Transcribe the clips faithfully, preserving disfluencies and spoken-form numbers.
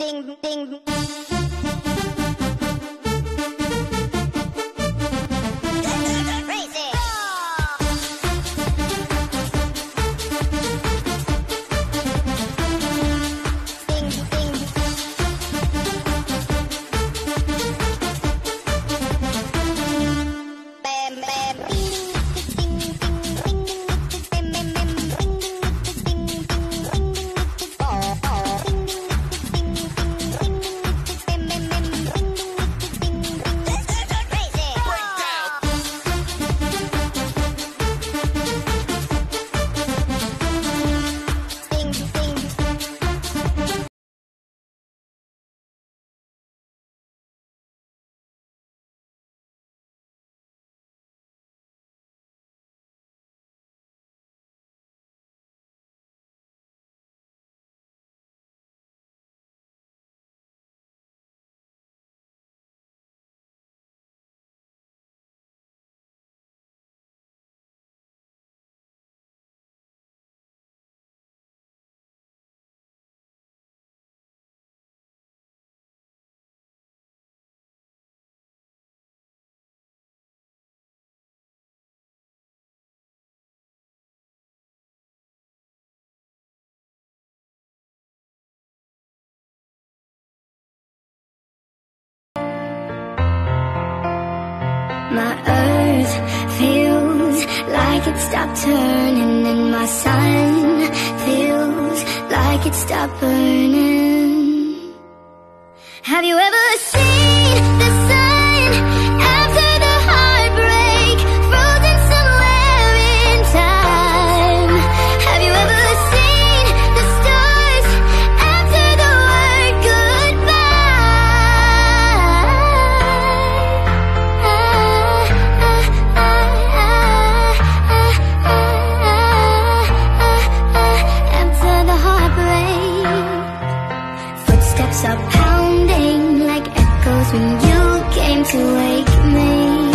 ding, ding. My earth feels like it stopped turning, and my sun feels like it stopped burning. Have you ever seen the sun after the heartbreak, frozen somewhere in time? Have you ever seen the stars after the word goodbye? After the heartbreak, footsteps are pounding like echoes when you came to wake me.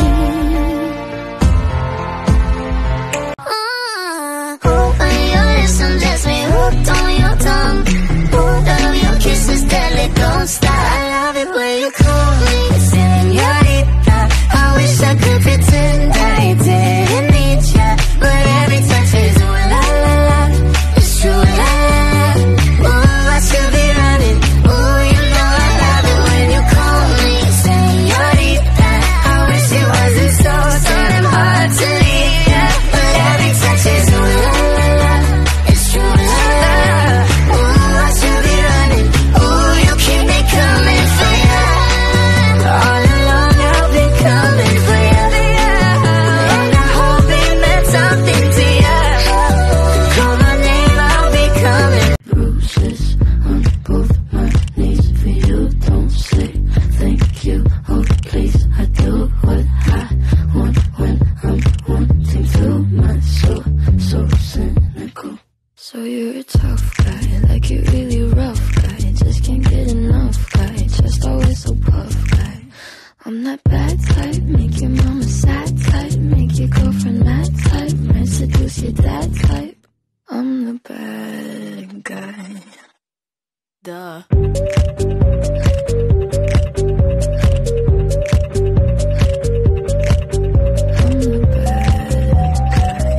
Uh, open your lips and just me hooked on your tongue. Both of your kisses deadly, don't stop. I love it when you call me señorita. I wish I could pretend I didn't need ya, but every touch is ooh la la la. It's true la la la. Ooh, I should be running. Ooh, you know I love it when you call me señorita. I wish it wasn't so, so damn hard to leave ya, but every touch is ooh la la la. It's true la la la. Ooh, I should be running. Ooh, you keep me coming for ya. All along I've been coming for ya, and I hope it meant something to ya. Call my name, I'll be coming. Bruises on both my knees for you. Don't say thank you, oh please. I do what I want when I'm wanting to. My soul, so cynical. So you're a tough guy, like you're really rough guy. Just can't get enough guy, just always so puff guy. I'm that bad type, make your mama sad type, make your girlfriend mad type, might seduce your dad type. I'm the bad guy. Duh. I'm the bad guy.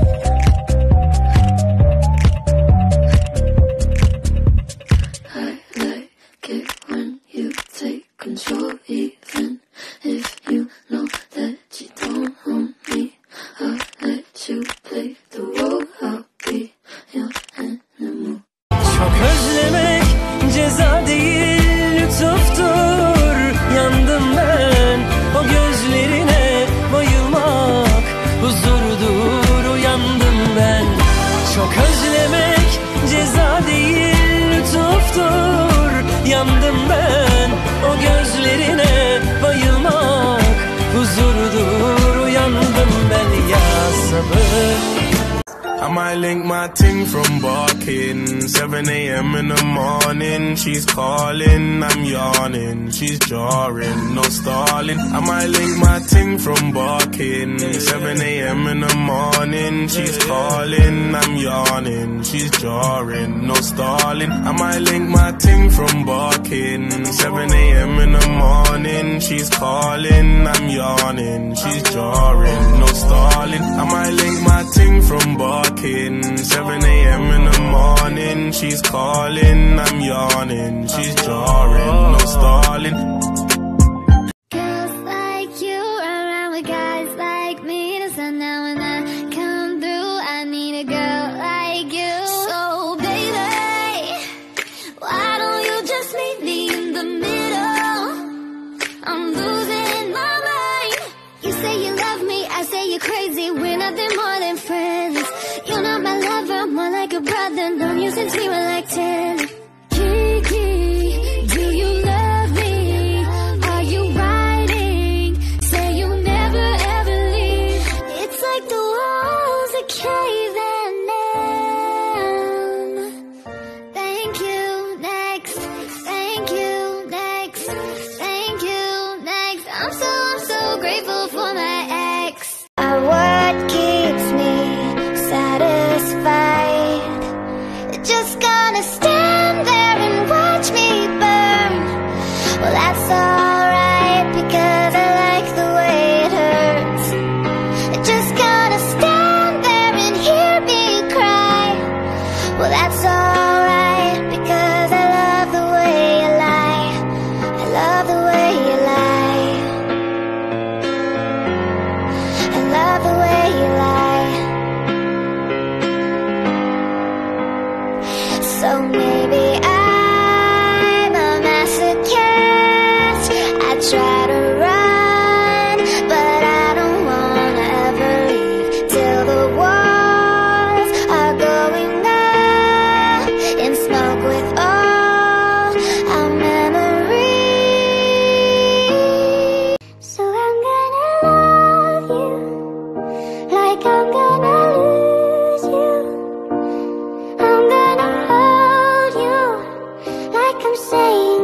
I like it when you take control, even if you know that you don't own me. I'll let you play the role, I'll be your animal. Çok özlemek ceza değil lütuftur. Yandım ben o gözlerine, bayılmak huzurdur. Uyandım ben. Çok özlemek ceza değil lütuftur. Yandım ben o gözlerine, bayılmak huzurdur. Uyandım ben ya sabır. I might link my ting from barking. seven a m in the morning, she's calling, I'm yawning. She's jarring, no stalling. I might link my ting from barking. seven a m in the morning, she's calling, I'm yawning. She's jarring, no stalling. I might link my ting from barking. seven a m in the morning, she's calling, I'm yawning. She's jarring, no stalling. I might link my ting from barking. seven a m in the morning, she's calling, I'm yawning. She's jarring, no stalling. Girls like you run around with guys like me. The sun now when I come through, I need a girl like you. So baby, why don't you just meet me in the middle? I'm losing my mind. You say you love me, I say you're crazy. We're nothing more than friends. You're not my lover, more like a brother. Known you since we were like ten. Kiki, do you love me? Are you riding? Say you'll never ever leave. It's like the walls are caving in. Thank you, next. Thank you, next. Thank you, next. I'm so, I'm so grateful for my ex. What keeps me satisfied? Just gonna stand there and watch me burn. Well, that's alright, because I like the way it hurts. Just gonna stand there and hear me cry. Well, that's alright, because I love the way you lie. I love the way you lie. I love the way you lie. So maybe I'm a masochist. I try to run, but I don't wanna ever leave till the walls are going up in smoke with all our memories. So I'm gonna love you like I'm gonna lose you. I'm gonna hold you like I'm saying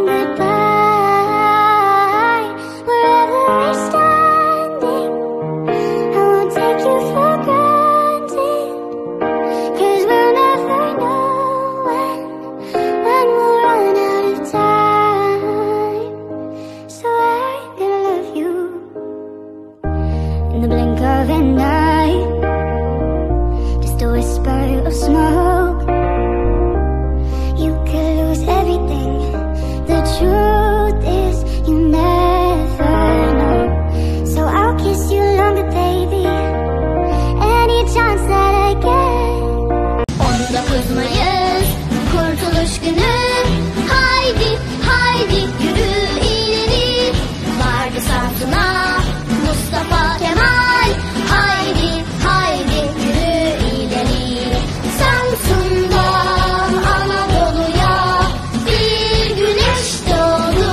goodbye. Wherever we're standing, I won't take you for granted. Cause we'll never know when, when we'll run out of time. So I'm gonna love you in the blink of an eye. Just a whisper of smoke. You could lose everything. The truth is you never know. So I'll kiss you longer, baby, any chance that I get. Onda kızmayız, kurtuluş günü. Haydi, haydi yürü ileri. Vardı Samsun'a Mustafa Kemal. Haydi, haydi yürü ileri. Samsun'dan Anadolu'ya bir güneş doğdu.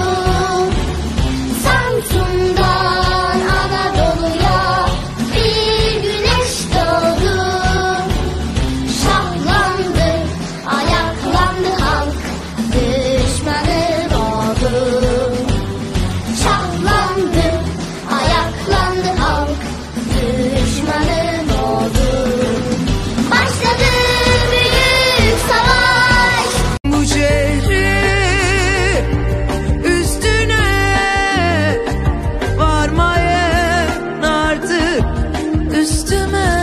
Samsun'dan Anadolu'ya bir güneş doğdu. Şahlandı, ayaklandı halk, düşmanı boğdu. Şahlandı, ayaklandı halk, düşmanı boğdu. Başladı büyük savaş. Bu şehri üstüne varmayın artık üstüme.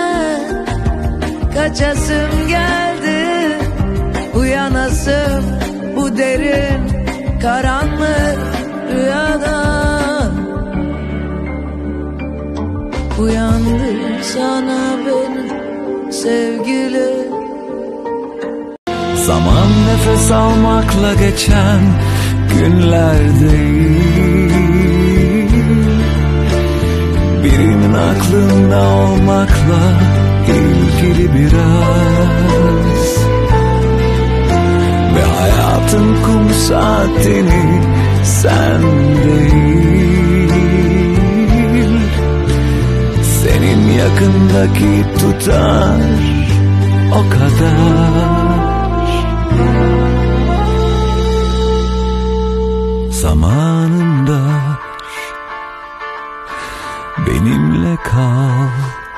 Kaçasım geldi, uyanasım bu derin karanlık rüyadan. Uyandır sana beni sevgili. Zaman nefes almakla geçen günler değil. Birinin aklında olmakla ilgili biraz. Ve hayatın kum saatini sen değil, senin yakındaki tutar o kadar. Zamanında benimle kal,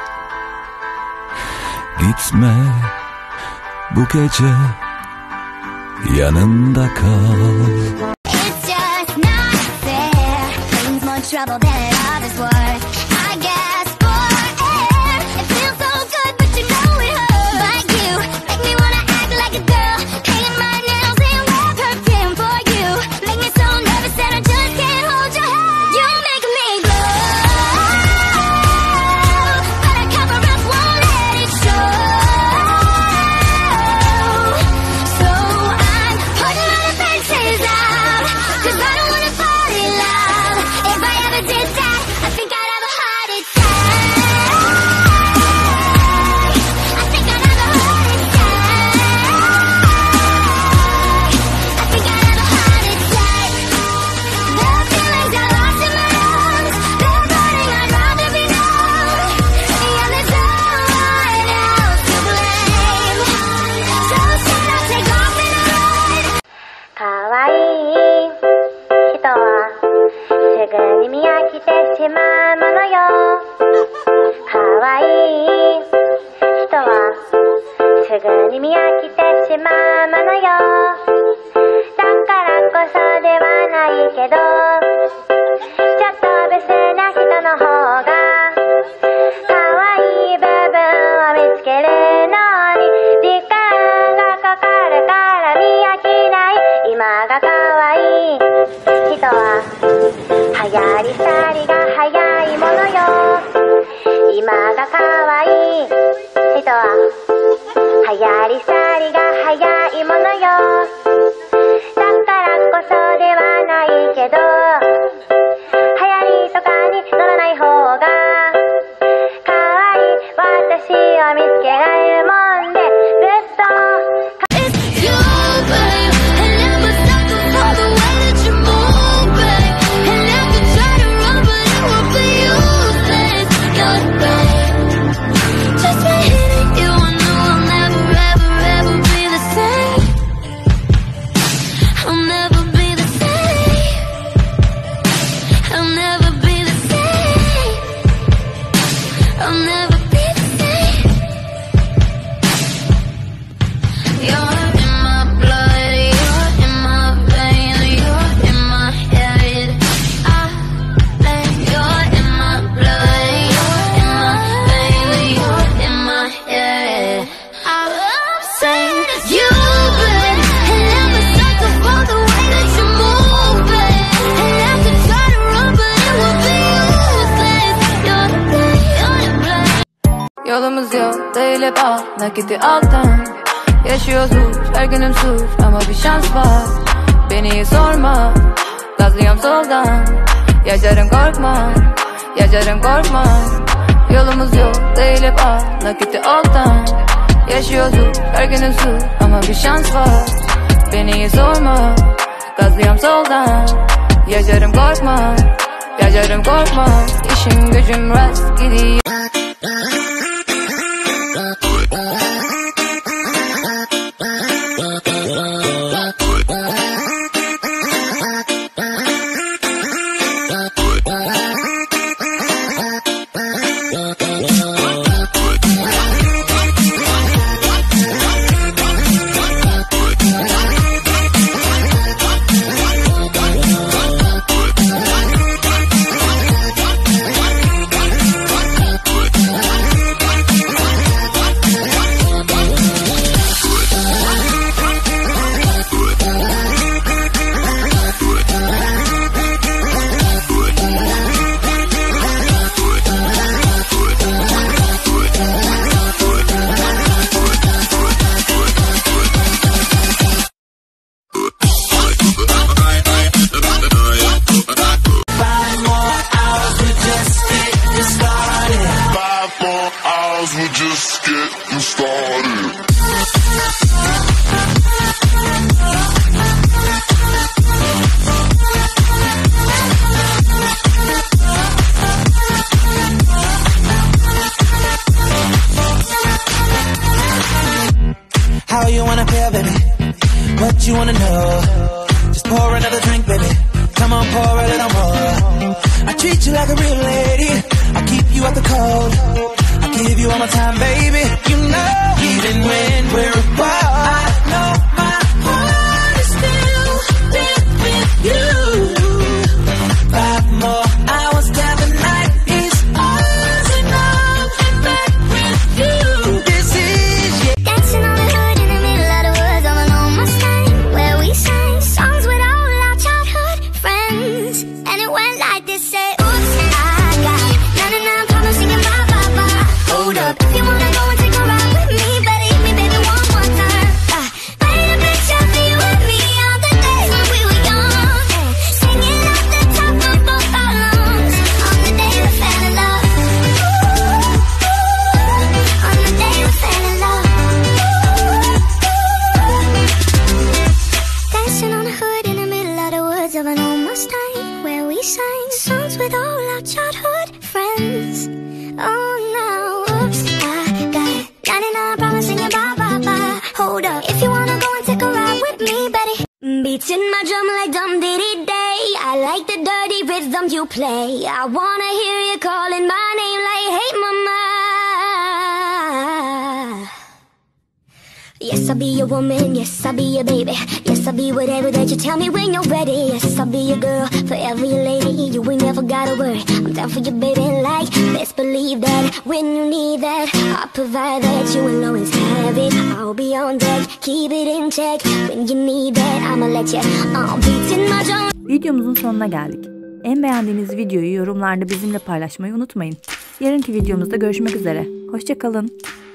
gitme bu gece, yanımda kal. It's just not fair. Brings more trouble than it others would. I guess for air, it feels so good, but you know it hurts. But you make me wanna act like a girl, paint my nails and wear perfume for you. Make me so nervous that I just can't hold your hand. You make me glow, but I cover up, won't let it show. So I'm putting my defenses out, 'cause I don't wanna fall in love. If I ever did that, I think I'd have a heart attack. I think I'd have a heart attack. I think I'd have a heart attack. The feelings are lost in my lungs, they're burning, I'd rather be numb. Yeah, there's no one else to blame. So should I take off and run? 可愛い人はすぐに見飽きてしまうものよ。可愛い人はすぐに見飽きてしまうものよ。だからこそではないけど、ちょっとブスな人の方が可愛い部分を見つけるのに時間がかかるから見飽きない。今が可愛い人は流行り廃りが早いものよ。今が可愛い人は流行り廃りが早いものよ。だからこそではないけど、流行りとかに乗らない方が可愛い私を見つけられるもんで、ずっとIt's you, babe, and never stop for the way that you move, babe. And never try to run, but it will be useless. You're the babe. Just by hitting you, I know I'll never, ever, ever be the same. I'll never be the same. I'll never be the same. I'll never be the same. You're in my blood, you're in my vein, you're in my head. I lay, you're in my blood, you're in my vein, you're in my head. I'm saying you, babe, and never settle for the way that you move, babe. And never try to run, but it will be useless. You're the blame, you're the blame. Yolumuz yok değil hep al nakiti alttan. Yaşıyoruz her günüm suç ama bir şans var. Beni sorma, gazlıyorum soldan. Yaşarım korkma, yaşarım korkma. Yolumuz yok değil hep al nakiti alttan. Yaşıyoruz her günüm suç ama bir şans var. Beni sorma, gazlıyorum soldan. Yaşarım korkma, yaşarım korkma. İşim gücüm rast gidiyor. pour a little more. I treat you like a real lady, I keep you out the cold, I give you all my time, baby. You know, even when we're apart, I know my heart is still big with you. Five more hours down the night is ours, and I'll be back with you. This is yeah. Dancing on the hood in the middle of the woods of an old Mustang, where we sang songs with all our childhood friends, and it went like this: say, oops, I got ninety-nine problems singing bye bye bye. Hold up, if you wanna go and take a ride with me, better hit me, baby, one more time. Uh, paint a picture for you and me on the days when we were young, and singing at the top of both our lungs on the day we fell in love. Ooh, on the day we fell in love. Dancing on the hood in the middle of the woods of an old Mustang, where we sang songs with all our childhood friends. Oh, now, oops, I got ninety-nine problems singing bye bye bye. Hold up, if you wanna go and take a ride with me, Betty. Beating my drum like dum diddy day. I like the dirty rhythm you play. I wanna hear you calling my name like, hey mama. Yes, I'll be your woman, yes, I'll be your baby. Yes, I'll be whatever that you tell me when you're ready. Yes, I'll be your girl, forever your lady. You ain't never gotta worry, I'm down for you, baby. Like, best believe that when you need that, I'll provide that. You will always have it, I'll be on deck. Keep it in check, when you need that, I'ma let you uh, beat in my drum. Videomuzun sonuna geldik. En beğendiğiniz videoyu yorumlarda bizimle paylaşmayı unutmayın. Yarınki videomuzda görüşmek üzere. Hoşça kalın.